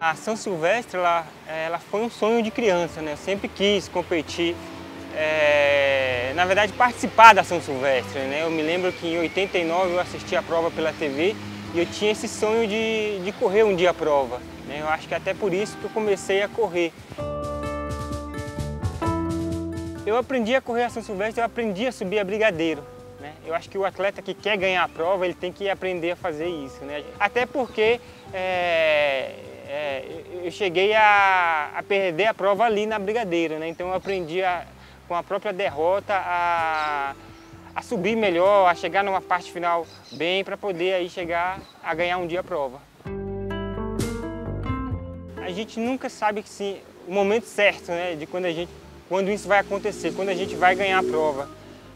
A São Silvestre, ela foi um sonho de criança, né? Eu sempre quis competir, na verdade participar da São Silvestre, né? Eu me lembro que em 89 eu assisti a prova pela TV e eu tinha esse sonho de correr um dia a prova, né? Eu acho que até por isso que eu comecei a correr. Eu aprendi a correr a São Silvestre, eu aprendi a subir a Brigadeiro, né? Eu acho que o atleta que quer ganhar a prova, ele tem que aprender a fazer isso, né? Até porque eu cheguei a perder a prova ali na Brigadeiro, né? Então eu aprendi com a própria derrota a subir melhor, a chegar numa parte final bem para poder aí chegar a ganhar um dia a prova. A gente nunca sabe que, o momento certo, né, de quando isso vai acontecer, quando a gente vai ganhar a prova.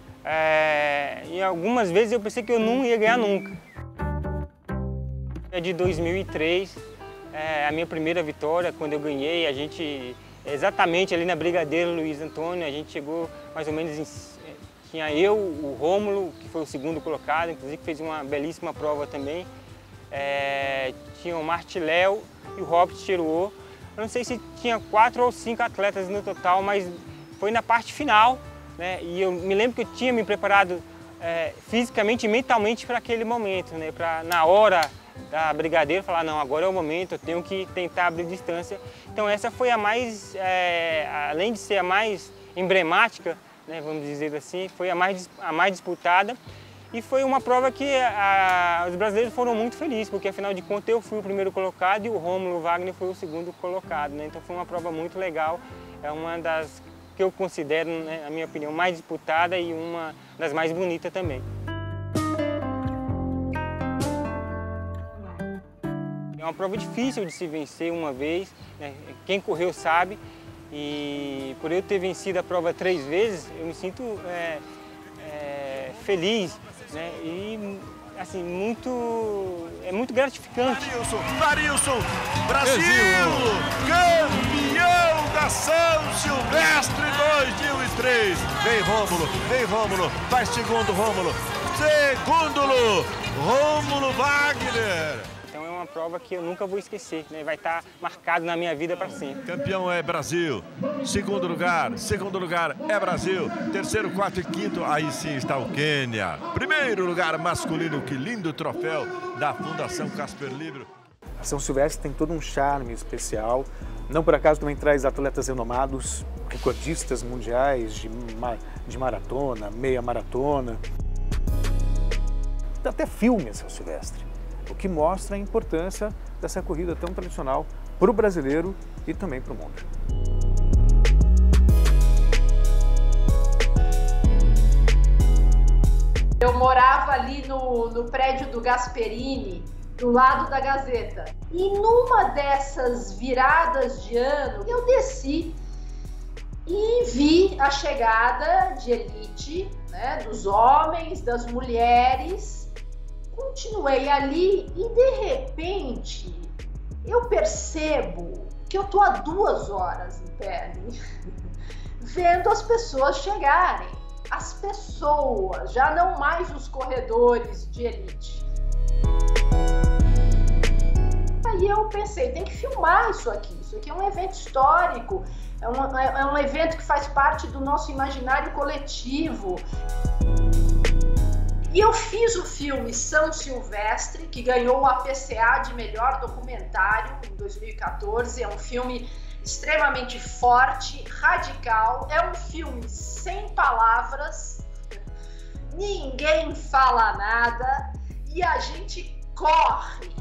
E algumas vezes eu pensei que eu não ia ganhar nunca. É de 2003, a minha primeira vitória, quando eu ganhei, a gente, exatamente ali na Brigadeiro Luiz Antônio, a gente chegou mais ou menos, tinha eu, o Rômulo, que foi o segundo colocado, inclusive fez uma belíssima prova também. Tinha o Martiléu e o Robert Cheruô. Eu não sei se tinha 4 ou 5 atletas no total, mas foi na parte final, né? E eu me lembro que eu tinha me preparado fisicamente e mentalmente para aquele momento, né? Para na hora da Brigadeiro falar, não, agora é o momento, eu tenho que tentar abrir distância. Então essa foi a mais, além de ser a mais emblemática, né, vamos dizer assim, foi a mais disputada. E foi uma prova que os brasileiros foram muito felizes, porque afinal de contas eu fui o primeiro colocado e o Rômulo Wagner foi o segundo colocado, né? Então foi uma prova muito legal, é uma das que eu considero, né, na minha opinião, mais disputada e uma das mais bonitas também. É uma prova difícil de se vencer uma vez, né? Quem correu sabe, e por eu ter vencido a prova 3 vezes, eu me sinto feliz, né? E assim, é muito gratificante. Marilson, Brasil, campeão da São Silvestre 2003. Vem Rômulo, vai segundo Rômulo, Rômulo Wagner. Então é uma prova que eu nunca vou esquecer, né? Vai estar marcado na minha vida para sempre. Campeão é Brasil, segundo lugar é Brasil, terceiro, quarto e quinto, aí sim está o Quênia. Primeiro lugar masculino, que lindo troféu da Fundação Casper Libero. A São Silvestre tem todo um charme especial, não por acaso também traz atletas renomados, recordistas mundiais de maratona, meia maratona. Tem até filme a São Silvestre, o que mostra a importância dessa corrida tão tradicional para o brasileiro e também para o mundo. Eu morava ali no prédio do Gasperini, do lado da Gazeta. E numa dessas viradas de ano, eu desci e vi a chegada de elite, né, dos homens, das mulheres. Continuei ali e de repente eu percebo que eu tô há 2 horas em pé ali, vendo as pessoas chegarem. As pessoas, já não mais os corredores de elite. Aí eu pensei, tem que filmar isso aqui é um evento histórico, é um evento que faz parte do nosso imaginário coletivo. E eu fiz o filme São Silvestre, que ganhou o APCA de melhor documentário em 2014. É um filme extremamente forte, radical, é um filme sem palavras, ninguém fala nada e a gente corre.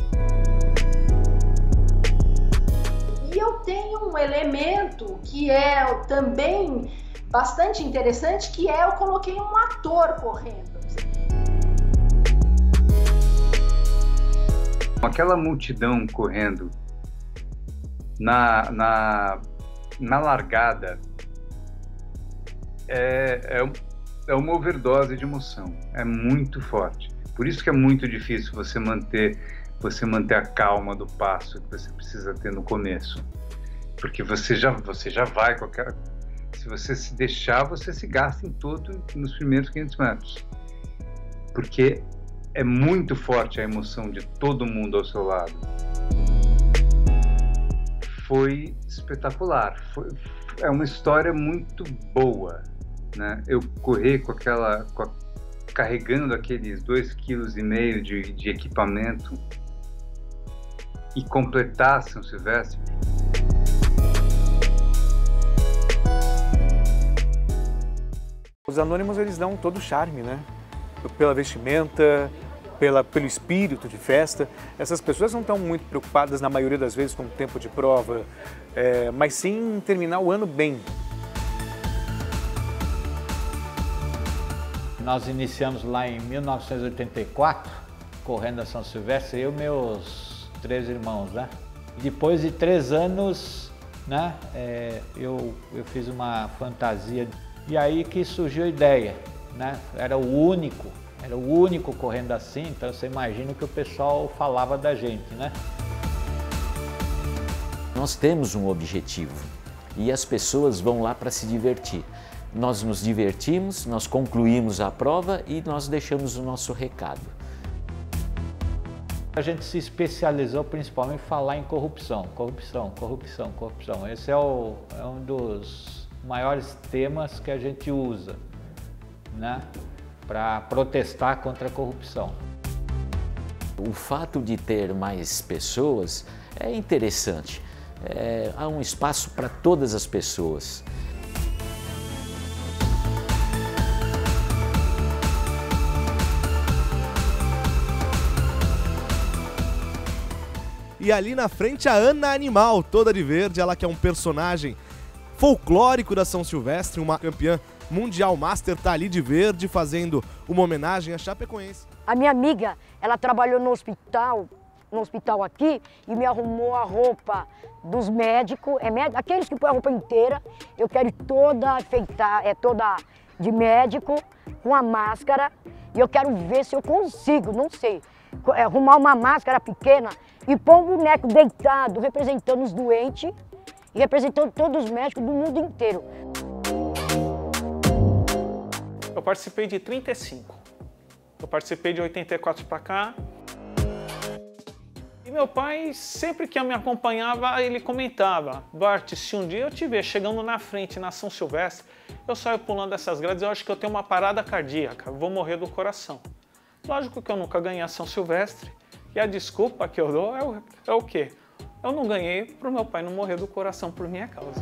E eu tenho um elemento que é também bastante interessante, que eu coloquei um ator correndo. Aquela multidão correndo na largada é uma overdose de emoção, é muito forte. Por isso que é muito difícil você manter a calma do passo que você precisa ter no começo, porque você já vai com aquela... Se você se deixar, você se gasta em todo nos primeiros 500 metros, porque é muito forte a emoção de todo mundo ao seu lado. foi espetacular. É uma história muito boa, né? Eu correr carregando aqueles 2,5 kg de equipamento e completar São Silvestre. Os anônimos, eles dão todo o charme, né? Pela vestimenta, pelo espírito de festa. Essas pessoas não estão muito preocupadas, na maioria das vezes, com o tempo de prova, mas sim em terminar o ano bem. Nós iniciamos lá em 1984, correndo a São Silvestre, eu e meus 3 irmãos, né? Depois de 3 anos, né, eu fiz uma fantasia e aí que surgiu a ideia, né? Era o único correndo assim, então você imagina o que o pessoal falava da gente, né? Nós temos um objetivo e as pessoas vão lá para se divertir. Nós nos divertimos, nós concluímos a prova e nós deixamos o nosso recado. A gente se especializou principalmente em falar em corrupção, corrupção, corrupção, corrupção. Esse é um dos maiores temas que a gente usa, né, para protestar contra a corrupção. O fato de ter mais pessoas é interessante. Há um espaço para todas as pessoas. E ali na frente a Ana Animal, toda de verde, ela que é um personagem folclórico da São Silvestre, uma campeã mundial master, tá ali de verde fazendo uma homenagem à Chapecoense. A minha amiga, ela trabalhou no hospital aqui e me arrumou a roupa dos médicos, aqueles que põem a roupa inteira, eu quero toda enfeitada, toda de médico, com a máscara, e eu quero ver se eu consigo, não sei, arrumar uma máscara pequena e pôr um boneco deitado, representando os doentes e representando todos os médicos do mundo inteiro. Eu participei de 35. Eu participei de 84 para cá. E meu pai, sempre que me acompanhava, ele comentava: Bart, se um dia eu te ver chegando na frente na São Silvestre, eu saio pulando essas grades, eu acho que eu tenho uma parada cardíaca, vou morrer do coração. Lógico que eu nunca ganhei a São Silvestre, e a desculpa que eu dou é o quê? Eu não ganhei para o meu pai não morrer do coração por minha causa.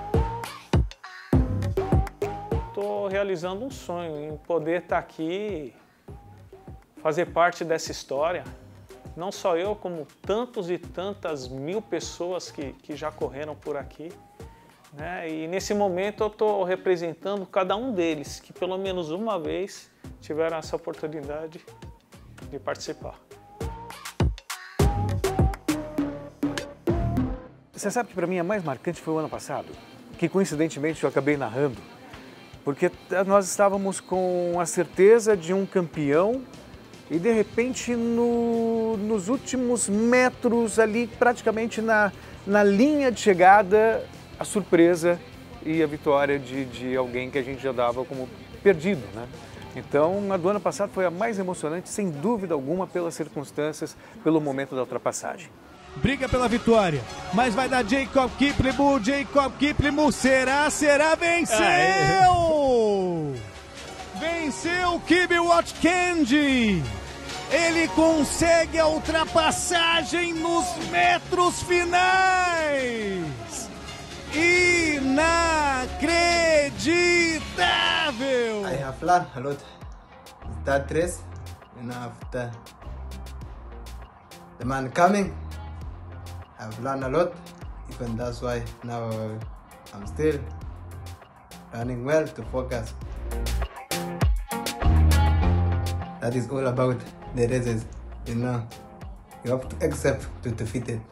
Estou realizando um sonho em poder estar aqui, fazer parte dessa história. Não só eu, como tantos e tantas mil pessoas que já correram por aqui, né? E nesse momento eu estou representando cada um deles, que pelo menos uma vez tiveram essa oportunidade de participar. Você sabe que para mim a mais marcante foi o ano passado, que coincidentemente eu acabei narrando, porque nós estávamos com a certeza de um campeão e de repente nos últimos metros ali, praticamente na linha de chegada, a surpresa e a vitória de alguém que a gente já dava como perdido, né? Então, a do ano passado foi a mais emocionante, sem dúvida alguma, pelas circunstâncias, pelo momento da ultrapassagem. Briga pela vitória, mas vai dar Jacob Kiplimo, será, venceu! Venceu Kibi Watkendi! Ele consegue a ultrapassagem nos metros finais! Inacreditável! I have learned a lot. That race, and after the man coming, I've learned a lot. Even that's why now I'm still running well to focus. That is all about the races, you know. You have to accept to defeat it.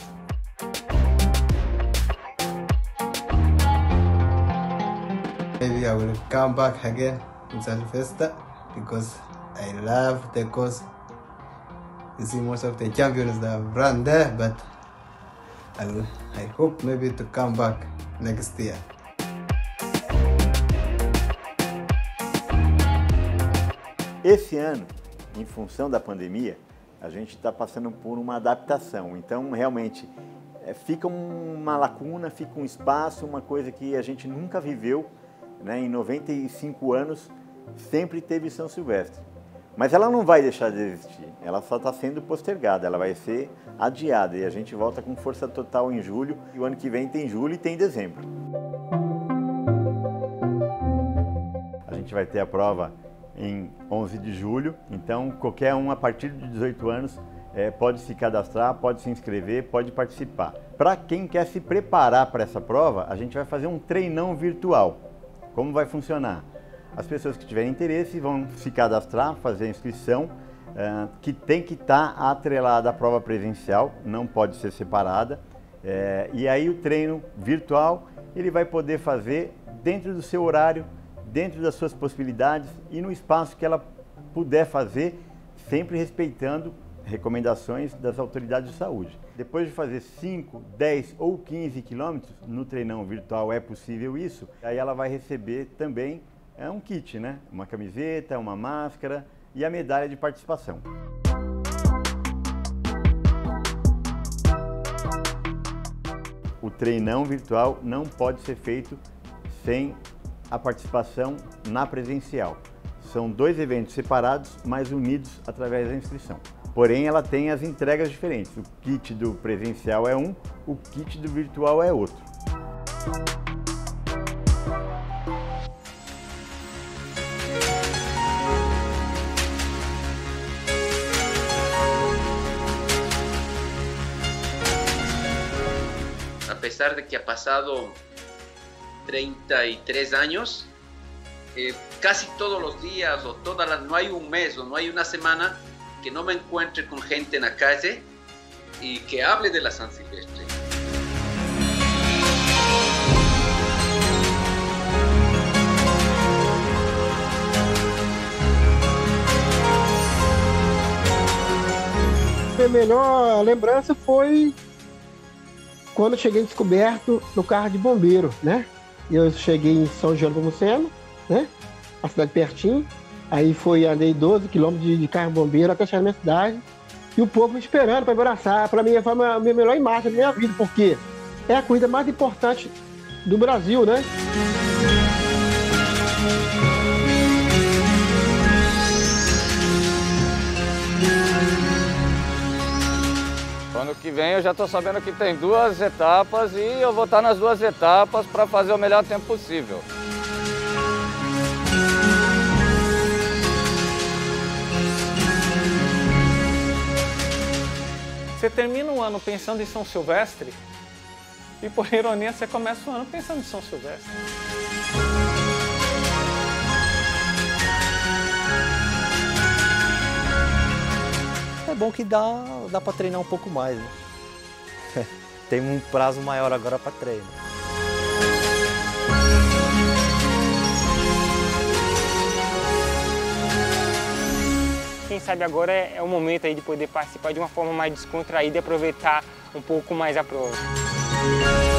Maybe I will come back again in Salfesta because I love the course. You see most of the champions that have run there, but I hope maybe to come back next year. Esse ano, em função da pandemia, a gente está passando por uma adaptação. Então, realmente, fica uma lacuna, fica um espaço, uma coisa que a gente nunca viveu, né? Em 95 anos sempre teve São Silvestre. Mas ela não vai deixar de existir, ela só está sendo postergada, ela vai ser adiada e a gente volta com força total em julho e o ano que vem tem julho e tem dezembro. A gente vai ter a prova em 11 de julho, então qualquer um a partir de 18 anos pode se cadastrar, pode se inscrever, pode participar. Para quem quer se preparar para essa prova, a gente vai fazer um treinão virtual. Como vai funcionar? As pessoas que tiverem interesse vão se cadastrar, fazer a inscrição, que tem que estar atrelada à prova presencial, não pode ser separada. E aí o treino virtual ele vai poder fazer dentro do seu horário, dentro das suas possibilidades e no espaço que ela puder fazer, sempre respeitando recomendações das autoridades de saúde. Depois de fazer 5, 10 ou 15 quilômetros, no treinão virtual é possível isso, aí ela vai receber também um kit, né? Uma camiseta, uma máscara e a medalha de participação. O treinão virtual não pode ser feito sem a participação na presencial. São 2 eventos separados, mas unidos através da inscrição. Porém, ela tem as entregas diferentes. O kit do presencial é um, o kit do virtual é outro. Apesar de que ha pasado 33 años, casi todos los días o no hay un mes o no hay una semana que no me encuentre con gente en la calle y que hable de la San Silvestre. A melhor lembrança foi quando eu cheguei descoberto no carro de bombeiro, né? Eu cheguei em São João do Pomuceno, né? A cidade pertinho. Aí andei 12 quilômetros de carro bombeiro até chegar na minha cidade. E o povo me esperando para me abraçar. Para mim, foi a minha melhor imagem da minha vida, porque é a corrida mais importante do Brasil, né? Ano que vem eu já estou sabendo que tem 2 etapas e eu vou estar nas 2 etapas para fazer o melhor tempo possível. Você termina o ano pensando em São Silvestre e, por ironia, você começa o ano pensando em São Silvestre. É bom que dá para treinar um pouco mais, né? Tem um prazo maior agora para treino. Quem sabe agora é o momento aí de poder participar de uma forma mais descontraída e aproveitar um pouco mais a prova.